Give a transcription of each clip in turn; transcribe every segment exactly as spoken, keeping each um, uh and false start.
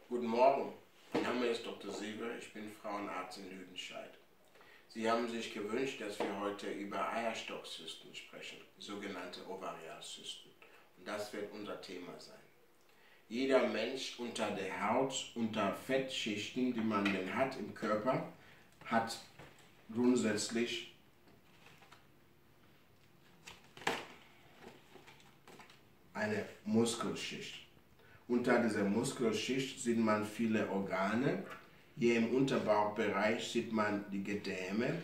Guten Morgen, mein Name ist Doktor Seeber, ich bin Frauenarzt in Lüdenscheid. Sie haben sich gewünscht, dass wir heute über Eierstockzysten sprechen, sogenannte Ovarialzysten. Und das wird unser Thema sein. Jeder Mensch unter der Haut, unter Fettschichten, die man denn hat im Körper, hat grundsätzlich eine Muskelschicht. Unter dieser Muskelschicht sieht man viele Organe. Hier im Unterbauchbereich sieht man die Gedärme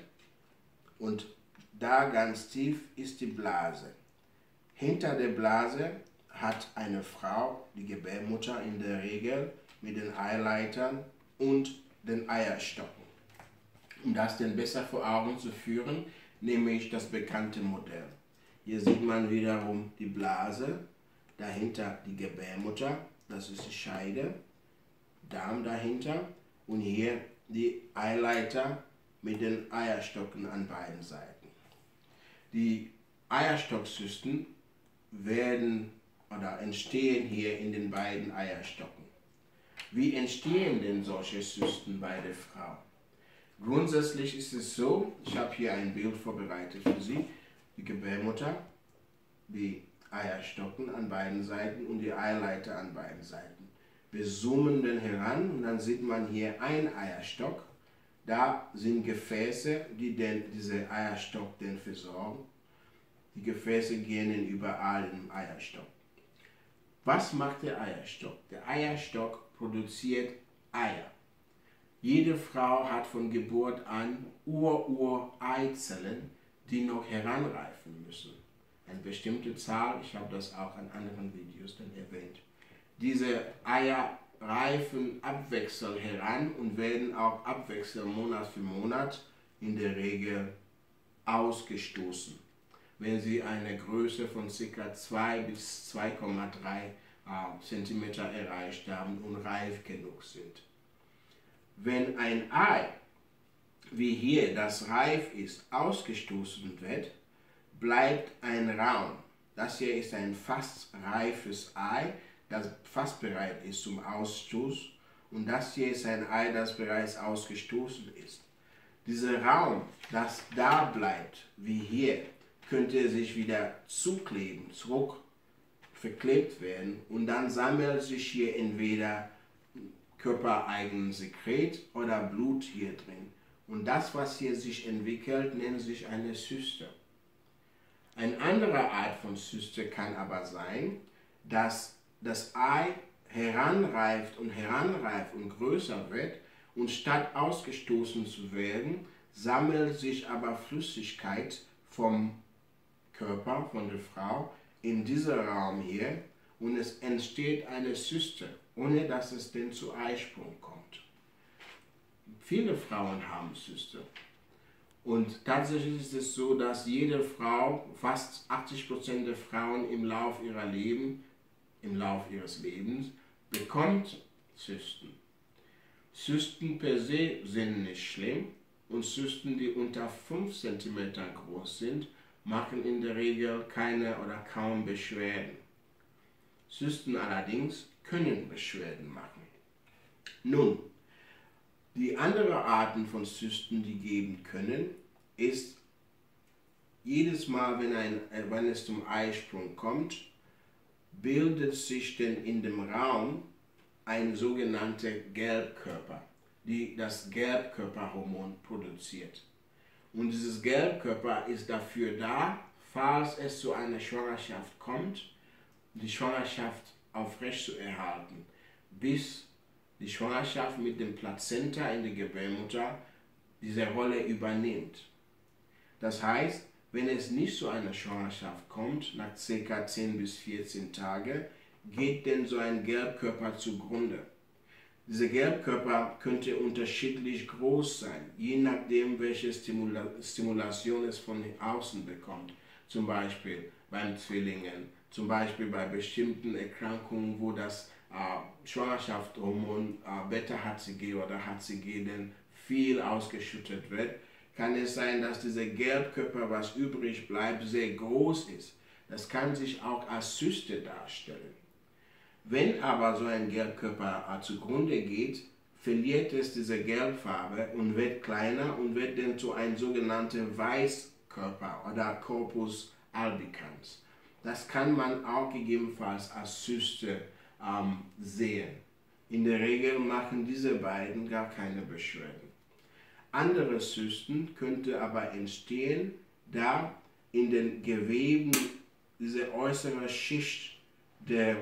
und da ganz tief ist die Blase. Hinter der Blase hat eine Frau, die Gebärmutter in der Regel, mit den Eileitern und den Eierstocken. Um das denn besser vor Augen zu führen, nehme ich das bekannte Modell. Hier sieht man wiederum die Blase, dahinter die Gebärmutter, das ist die Scheide, Darm dahinter und hier die Eileiter mit den Eierstocken an beiden Seiten. Die Eierstockzysten werden oder entstehen hier in den beiden Eierstocken. Wie entstehen denn solche Zysten bei der Frau? Grundsätzlich ist es so, ich habe hier ein Bild vorbereitet für Sie, die Gebärmutter, die Eierstocken an beiden Seiten und die Eileiter an beiden Seiten. Wir zoomen dann heran und dann sieht man hier einen Eierstock. Da sind Gefäße, die denn diese Eierstock denn versorgen. Die Gefäße gehen dann überall im Eierstock. Was macht der Eierstock? Der Eierstock produziert Eier. Jede Frau hat von Geburt an Ur-Ur-Eizellen, die noch heranreifen müssen. Eine bestimmte Zahl, ich habe das auch in anderen Videos dann erwähnt. Diese Eier reifen abwechselnd heran und werden auch abwechselnd Monat für Monat in der Regel ausgestoßen, wenn sie eine Größe von ca. zwei bis zwei Komma drei Zentimeter erreicht haben und reif genug sind. Wenn ein Ei, wie hier das reif ist, ausgestoßen wird, bleibt ein Raum. Das hier ist ein fast reifes Ei, das fast bereit ist zum Ausstoß. Und das hier ist ein Ei, das bereits ausgestoßen ist. Dieser Raum, das da bleibt, wie hier, könnte sich wieder zukleben, zurück verklebt werden. Und dann sammelt sich hier entweder körpereigenes Sekret oder Blut hier drin. Und das, was hier sich entwickelt, nennt sich eine Zyste. Eine andere Art von Zyste kann aber sein, dass das Ei heranreift und heranreift und größer wird und statt ausgestoßen zu werden, sammelt sich aber Flüssigkeit vom Körper, von der Frau, in diesem Raum hier und es entsteht eine Zyste, ohne dass es denn zu Eisprung kommt. Viele Frauen haben Zyste. Und tatsächlich ist es so, dass jede Frau, fast achtzig Prozent der Frauen im Lauf ihrer Leben, im Lauf ihres Lebens, bekommt Zysten. Zysten per se sind nicht schlimm und Zysten, die unter fünf Zentimeter groß sind, machen in der Regel keine oder kaum Beschwerden. Zysten allerdings können Beschwerden machen. Nun, die anderen Arten von Zysten, die geben können, ist jedes Mal, wenn, ein, wenn es zum Eisprung kommt, bildet sich denn in dem Raum ein sogenannter Gelbkörper, die das Gelbkörperhormon produziert. Und dieses Gelbkörper ist dafür da, falls es zu einer Schwangerschaft kommt, die Schwangerschaft aufrechtzuerhalten, bis die Schwangerschaft mit dem Plazenta in der Gebärmutter diese Rolle übernimmt. Das heißt, wenn es nicht zu einer Schwangerschaft kommt, nach ca. zehn bis vierzehn Tagen, geht denn so ein Gelbkörper zugrunde. Dieser Gelbkörper könnte unterschiedlich groß sein, je nachdem, welche Stimula Stimulation es von außen bekommt. Zum Beispiel beim Zwillingen, zum Beispiel bei bestimmten Erkrankungen, wo das äh, Schwangerschaftshormon äh, Beta-H C G oder H C G denn viel ausgeschüttet wird, kann es sein, dass dieser Gelbkörper, was übrig bleibt, sehr groß ist. Das kann sich auch als Zyste darstellen. Wenn aber so ein Gelbkörper zugrunde geht, verliert es diese Gelbfarbe und wird kleiner und wird dann zu einem sogenannten Weißkörper oder Corpus albicans. Das kann man auch gegebenenfalls als Zyste ähm, sehen. In der Regel machen diese beiden gar keine Beschwerden. Andere Zysten könnten aber entstehen, da in den Geweben diese äußere Schicht der,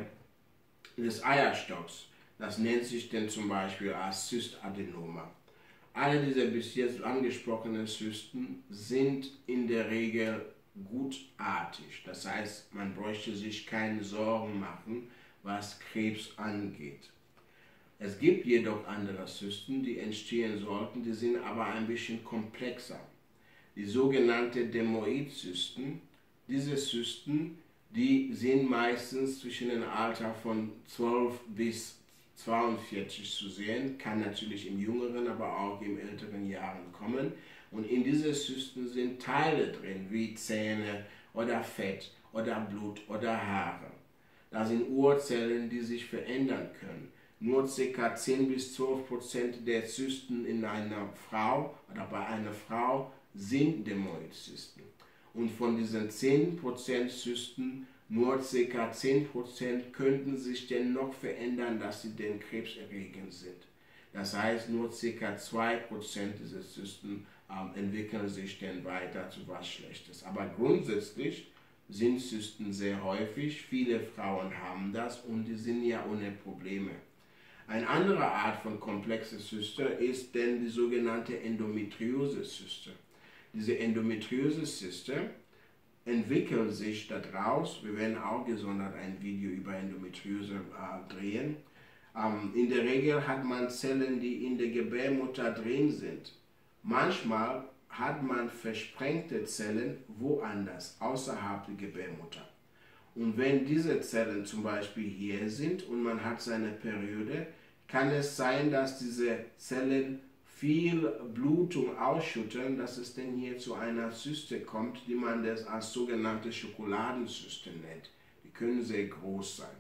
des Eierstocks, das nennt sich dann zum Beispiel als Zystadenoma. Alle diese bis jetzt angesprochenen Zysten sind in der Regel gutartig. Das heißt, man bräuchte sich keine Sorgen machen, was Krebs angeht. Es gibt jedoch andere Zysten, die entstehen sollten, die sind aber ein bisschen komplexer. Die sogenannten Dermoidzysten. Diese Zysten, die sind meistens zwischen dem Alter von zwölf bis zweiundvierzig zu sehen, kann natürlich im jüngeren, aber auch im älteren Jahren kommen. Und in diese Zysten sind Teile drin, wie Zähne oder Fett oder Blut oder Haare. Da sind Urzellen, die sich verändern können. Nur ca. zehn bis zwölf Prozent der Zysten in einer Frau oder bei einer Frau sind Dermoidzysten. Und von diesen zehn Prozent Zysten nur ca. zehn Prozent könnten sich denn noch verändern, dass sie denn krebserregend sind. Das heißt, nur ca. zwei Prozent dieser Zysten ähm, entwickeln sich dann weiter zu was Schlechtes. Aber grundsätzlich sind Zysten sehr häufig, viele Frauen haben das und die sind ja ohne Probleme. Eine andere Art von komplexer Zyste ist denn die sogenannte Endometriose-Zyste. Diese Endometriose-Zyste entwickelt sich daraus, wir werden auch gesondert ein Video über Endometriose äh, drehen. Ähm, in der Regel hat man Zellen, die in der Gebärmutter drin sind. Manchmal hat man versprengte Zellen woanders, außerhalb der Gebärmutter. Und wenn diese Zellen zum Beispiel hier sind und man hat seine Periode, kann es sein, dass diese Zellen viel Blutung ausschütten, dass es denn hier zu einer Zyste kommt, die man das als sogenannte Schokoladenzyste nennt. Die können sehr groß sein.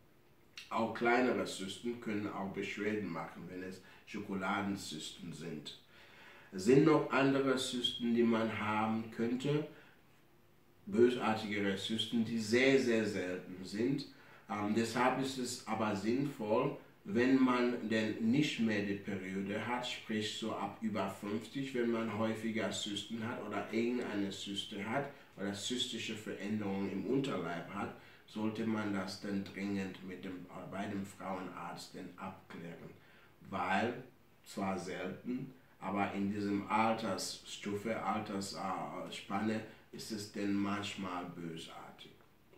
Auch kleinere Zysten können auch Beschwerden machen, wenn es Schokoladenzysten sind. Es sind noch andere Zysten, die man haben könnte, bösartigere Zysten, die sehr, sehr selten sind. Ähm, deshalb ist es aber sinnvoll, wenn man denn nicht mehr die Periode hat, sprich so ab über fünfzig, wenn man häufiger Zysten hat oder irgendeine Zyste hat oder zystische Veränderungen im Unterleib hat, sollte man das dann dringend mit dem, bei dem Frauenarzt dann abklären. Weil, zwar selten, aber in diesem Altersstufe, Altersspanne ist es denn manchmal bösartig.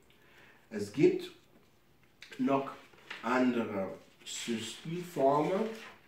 Es gibt noch andere Zystenformen.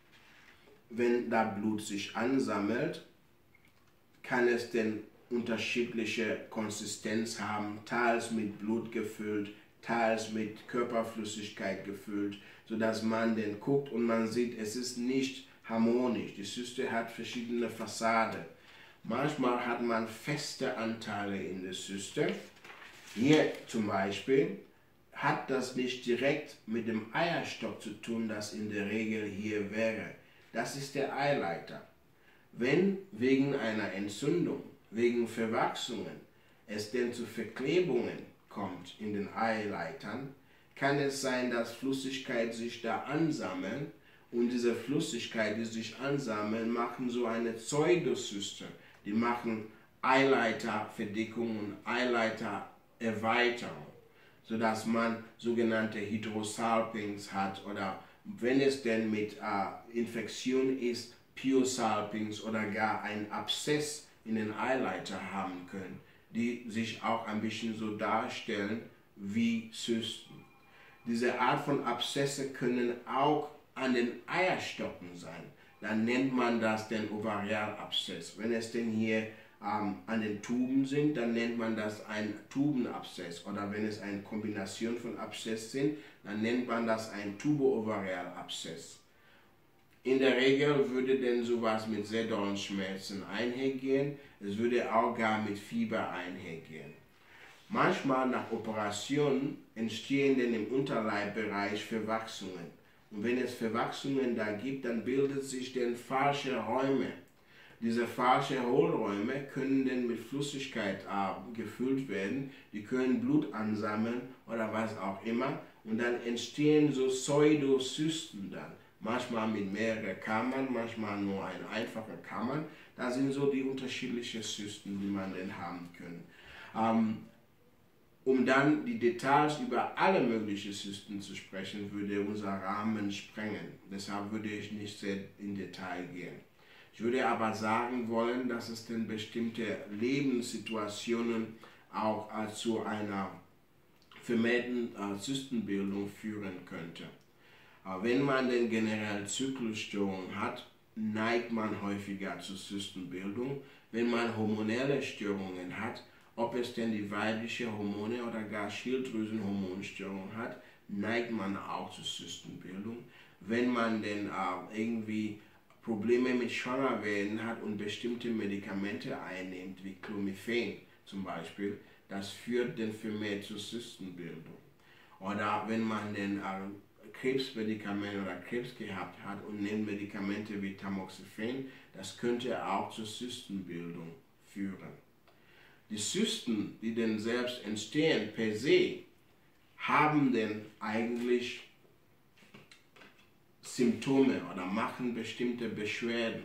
Wenn da Blut sich ansammelt, kann es denn unterschiedliche Konsistenz haben, teils mit Blut gefüllt, teils mit Körperflüssigkeit gefüllt, sodass man dann guckt und man sieht, es ist nicht harmonisch. Die Zyste hat verschiedene Fassaden. Manchmal hat man feste Anteile in der Zyste. Hier zum Beispiel hat das nicht direkt mit dem Eierstock zu tun, das in der Regel hier wäre. Das ist der Eileiter. Wenn wegen einer Entzündung, wegen Verwachsungen es denn zu Verklebungen kommt in den Eileitern, kann es sein, dass Flüssigkeit sich da ansammelt und diese Flüssigkeit, die sich ansammeln, machen so eine Pseudozyste. Die machen Eileiterverdickung und Eileitererweiterung, sodass man sogenannte Hydrosalpinx hat oder wenn es denn mit äh, Infektion ist, Pyosalpinx oder gar ein Abszess in den Eileiter haben können, die sich auch ein bisschen so darstellen wie Zysten. Diese Art von Abszesse können auch an den Eierstocken sein. Dann nennt man das den Ovarialabszess. Wenn es denn hier ähm, an den Tuben sind, dann nennt man das ein Tubenabszess. Oder wenn es eine Kombination von Abszess sind, dann nennt man das ein Tubo-Ovarialabszess. In der Regel würde denn sowas mit sehr dollen Schmerzen einhergehen. Es würde auch gar mit Fieber einhergehen. Manchmal nach Operationen entstehen denn im Unterleibbereich Verwachsungen. Und wenn es Verwachsungen da gibt, dann bildet sich denn falsche Räume. Diese falschen Hohlräume können dann mit Flüssigkeit äh, gefüllt werden, die können Blut ansammeln oder was auch immer und dann entstehen so Pseudozysten dann. Manchmal mit mehreren Kammern, manchmal nur eine einfache Kammern. Das sind so die unterschiedlichen Zysten, die man dann haben kann. Ähm, um dann die Details über alle möglichen Zysten zu sprechen, würde unser Rahmen sprengen. Deshalb würde ich nicht sehr in Detail gehen. Ich würde aber sagen wollen, dass es denn bestimmte Lebenssituationen auch äh, zu einer vermehrten äh, Zystenbildung führen könnte. Äh, wenn man denn generell Zyklusstörungen hat, neigt man häufiger zur Zystenbildung. Wenn man hormonelle Störungen hat, ob es denn die weibliche Hormone oder gar Schilddrüsenhormonstörung hat, neigt man auch zur Zystenbildung. Wenn man denn äh, irgendwie Probleme mit Schwangerwerden hat und bestimmte Medikamente einnimmt, wie Clomiphen zum Beispiel, das führt dann vermehrt zur Zystenbildung. Oder wenn man den äh, Krebsmedikamente oder Krebs gehabt hat und nimmt Medikamente wie Tamoxifen, das könnte auch zur Zystenbildung führen. Die Zysten, die denn selbst entstehen per se, haben denn eigentlich Symptome oder machen bestimmte Beschwerden.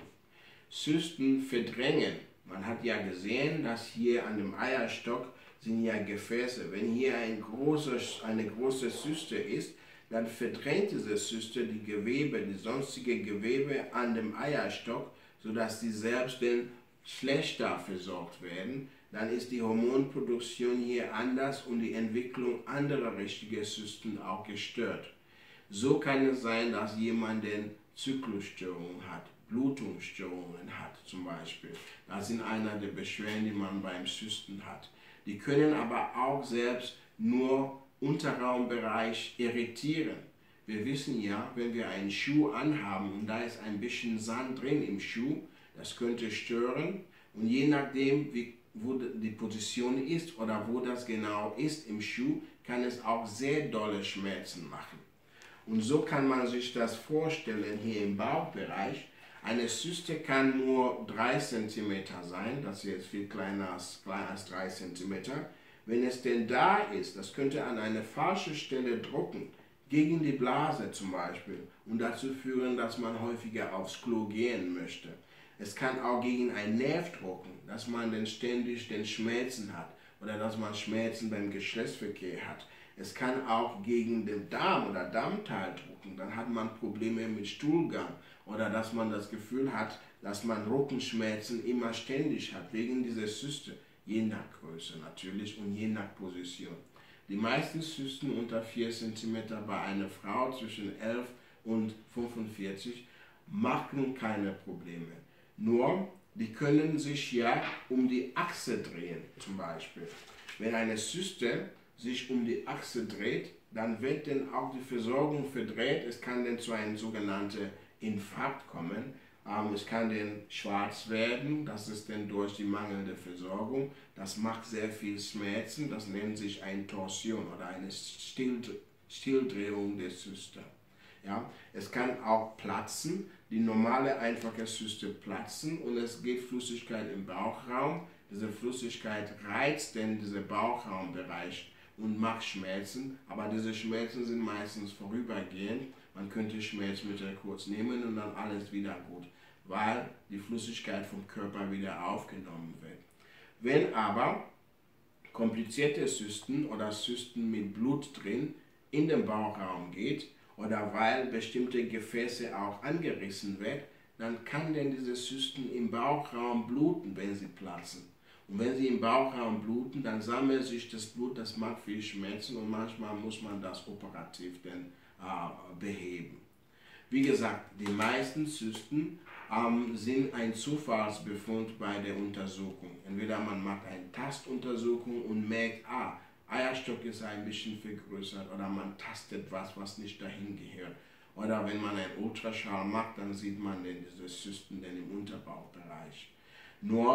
Zysten verdrängen. Man hat ja gesehen, dass hier an dem Eierstock sind ja Gefäße. Wenn hier ein großes, eine große Zyste ist, dann verdrängt diese Zyste die Gewebe, die sonstige Gewebe an dem Eierstock, sodass die selbst dann schlechter versorgt werden. Dann ist die Hormonproduktion hier anders und die Entwicklung anderer richtiger Zysten auch gestört. So kann es sein, dass jemand denn Zyklusstörungen hat, Blutungsstörungen hat zum Beispiel. Das sind einer der Beschwerden, die man beim Zysten hat. Die können aber auch selbst nur Unterraumbereich irritieren. Wir wissen ja, wenn wir einen Schuh anhaben und da ist ein bisschen Sand drin im Schuh, das könnte stören und je nachdem, wie, wo die Position ist oder wo das genau ist im Schuh, kann es auch sehr dolle Schmerzen machen. Und so kann man sich das vorstellen hier im Bauchbereich. Eine Zyste kann nur drei Zentimeter sein, das ist jetzt viel kleiner als, kleiner als drei Zentimeter. Wenn es denn da ist, das könnte an eine falsche Stelle drucken, gegen die Blase zum Beispiel, und dazu führen, dass man häufiger aufs Klo gehen möchte. Es kann auch gegen einen Nerv drucken, dass man dann ständig den Schmerzen hat oder dass man Schmerzen beim Geschlechtsverkehr hat. Es kann auch gegen den Darm oder Darmteil drucken, dann hat man Probleme mit Stuhlgang oder dass man das Gefühl hat, dass man Rückenschmerzen immer ständig hat, wegen dieser Zyste, je nach Größe natürlich und je nach Position. Die meisten Zysten unter vier Zentimeter bei einer Frau zwischen elf und fünfundvierzig machen keine Probleme. Nur, die können sich ja um die Achse drehen, zum Beispiel. Wenn eine Zyste sich um die Achse dreht, dann wird dann auch die Versorgung verdreht. Es kann dann zu einem sogenannten Infarkt kommen. Ähm, es kann dann schwarz werden, das ist dann durch die mangelnde Versorgung. Das macht sehr viel Schmerzen, das nennt sich eine Torsion oder eine Stilldrehung der Zyste. Ja, es kann auch platzen, die normale einfache Zyste platzen und es geht Flüssigkeit im Bauchraum. Diese Flüssigkeit reizt dann diesen Bauchraumbereich und macht Schmerzen, aber diese Schmerzen sind meistens vorübergehend. Man könnte Schmerzmittel kurz nehmen und dann alles wieder gut, weil die Flüssigkeit vom Körper wieder aufgenommen wird. Wenn aber komplizierte Zysten oder Zysten mit Blut drin in den Bauchraum geht oder weil bestimmte Gefäße auch angerissen werden, dann kann denn diese Zysten im Bauchraum bluten, wenn sie platzen. Und wenn sie im Bauchraum bluten, dann sammelt sich das Blut, das macht viel Schmerzen und manchmal muss man das operativ dann äh, beheben. Wie gesagt, die meisten Zysten ähm, sind ein Zufallsbefund bei der Untersuchung. Entweder man macht eine Tastuntersuchung und merkt, ah, Eierstock ist ein bisschen vergrößert oder man tastet was, was nicht dahin gehört. Oder wenn man einen Ultraschall macht, dann sieht man denn diese Zysten denn im Unterbauchbereich. Nur,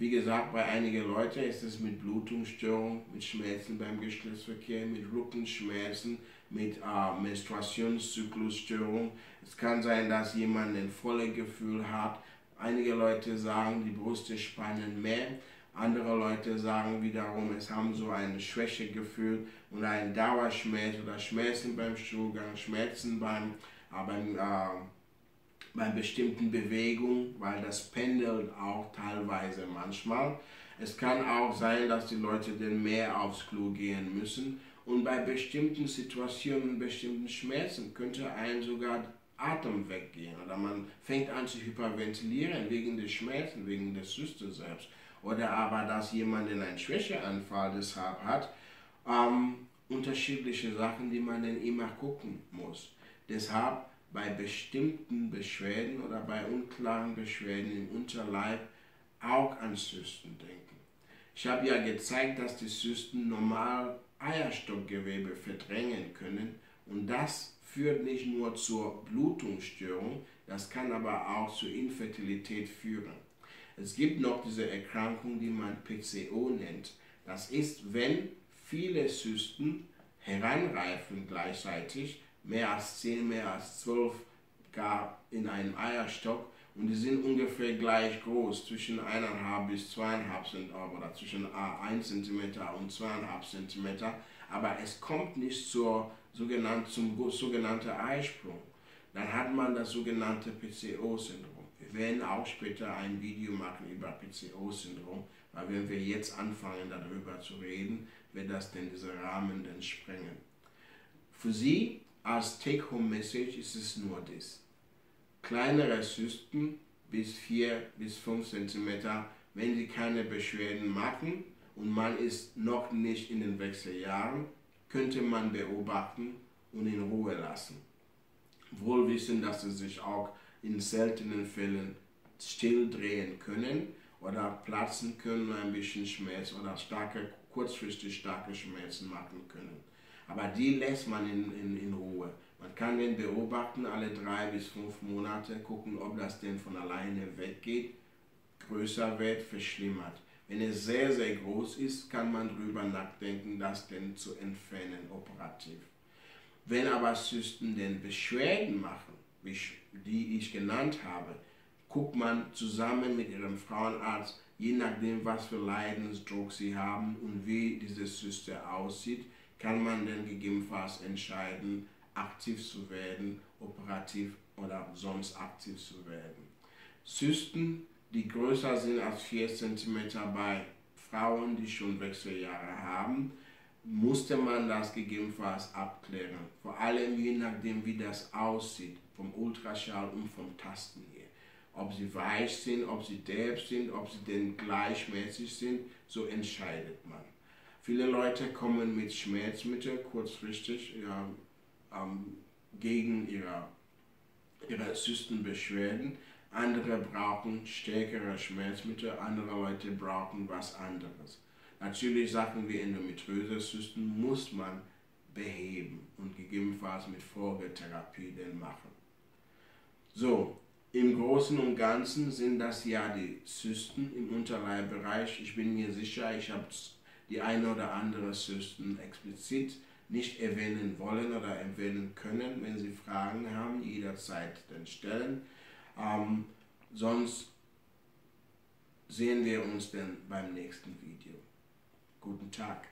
Wie gesagt, bei einigen Leuten ist es mit Blutungsstörung, mit Schmerzen beim Geschlechtsverkehr, mit Rückenschmerzen, mit äh, Menstruationszyklusstörung. Es kann sein, dass jemand ein volles Gefühl hat. Einige Leute sagen, die Brüste spannen mehr. Andere Leute sagen wiederum, es haben so ein Schwächegefühl und ein Dauerschmerz oder Schmerzen beim Stuhlgang, Schmerzen beim, äh, beim äh, bei bestimmten Bewegungen, weil das pendelt auch teilweise manchmal. Es kann auch sein, dass die Leute dann mehr aufs Klo gehen müssen und bei bestimmten Situationen, bestimmten Schmerzen könnte einem sogar Atem weggehen oder man fängt an zu hyperventilieren wegen des Schmerzen, wegen des Zyste selbst oder aber, dass jemand einen Schwächeanfall deshalb hat. Ähm, unterschiedliche Sachen, die man dann immer gucken muss. Deshalb bei bestimmten Beschwerden oder bei unklaren Beschwerden im Unterleib auch an Zysten denken. Ich habe ja gezeigt, dass die Zysten normal Eierstockgewebe verdrängen können und das führt nicht nur zur Blutungsstörung, das kann aber auch zur Infertilität führen. Es gibt noch diese Erkrankung, die man P C O nennt. Das ist, wenn viele Zysten heranreifen gleichzeitig, mehr als zehn, mehr als zwölf gar in einem Eierstock und die sind ungefähr gleich groß, zwischen eins Komma fünf bis zwei Komma fünf Zentimeter oder zwischen ein Zentimeter und zwei Komma fünf Zentimeter, aber es kommt nicht zur sogenannten, zum sogenannten Eisprung. Dann hat man das sogenannte P C O-Syndrom. Wir werden auch später ein Video machen über P C O-Syndrom, weil wenn wir jetzt anfangen darüber zu reden, wird das denn diesen Rahmen dann sprengen. Für Sie als Take-Home-Message ist es nur das. Kleinere Zysten bis vier bis fünf Zentimeter, wenn sie keine Beschwerden machen und man ist noch nicht in den Wechseljahren, könnte man beobachten und in Ruhe lassen. Wohl wissen, dass sie sich auch in seltenen Fällen still drehen können oder platzen können, ein bisschen Schmerz oder starke, kurzfristig starke Schmerzen machen können. Aber die lässt man in, in, in Ruhe. Man kann den beobachten, alle drei bis fünf Monate, gucken, ob das denn von alleine weggeht, größer wird, verschlimmert. Wenn es sehr, sehr groß ist, kann man darüber nachdenken, das denn zu entfernen, operativ. Wenn aber Zysten denn Beschwerden machen, wie ich, die ich genannt habe, guckt man zusammen mit Ihrem Frauenarzt, je nachdem, was für Leidensdruck Sie haben und wie diese Zyste aussieht, kann man dann gegebenenfalls entscheiden, aktiv zu werden, operativ oder sonst aktiv zu werden. Zysten, die größer sind als vier Zentimeter bei Frauen, die schon Wechseljahre haben, musste man das gegebenenfalls abklären. Vor allem je nachdem, wie das aussieht, vom Ultraschall und vom Tasten her. Ob sie weich sind, ob sie derb sind, ob sie denn gleichmäßig sind, so entscheidet man. Viele Leute kommen mit Schmerzmitteln kurzfristig ja, ähm, gegen ihre, ihre Zystenbeschwerden. Andere brauchen stärkere Schmerzmittel, andere Leute brauchen was anderes. Natürlich Sachen wie Endometriose-Zysten muss man beheben und gegebenenfalls mit Folgetherapie dann machen. So, im Großen und Ganzen sind das ja die Zysten im Unterleibbereich. Ich bin mir sicher, ich habe die eine oder andere Zysten explizit nicht erwähnen wollen oder erwähnen können. Wenn Sie Fragen haben, jederzeit dann stellen. Ähm, sonst sehen wir uns dann beim nächsten Video. Guten Tag.